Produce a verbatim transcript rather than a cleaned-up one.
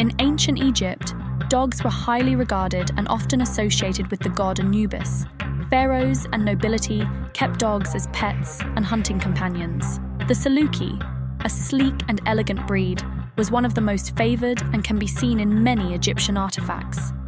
In ancient Egypt, dogs were highly regarded and often associated with the god Anubis. Pharaohs and nobility kept dogs as pets and hunting companions. The Saluki, a sleek and elegant breed, was one of the most favored and can be seen in many Egyptian artifacts.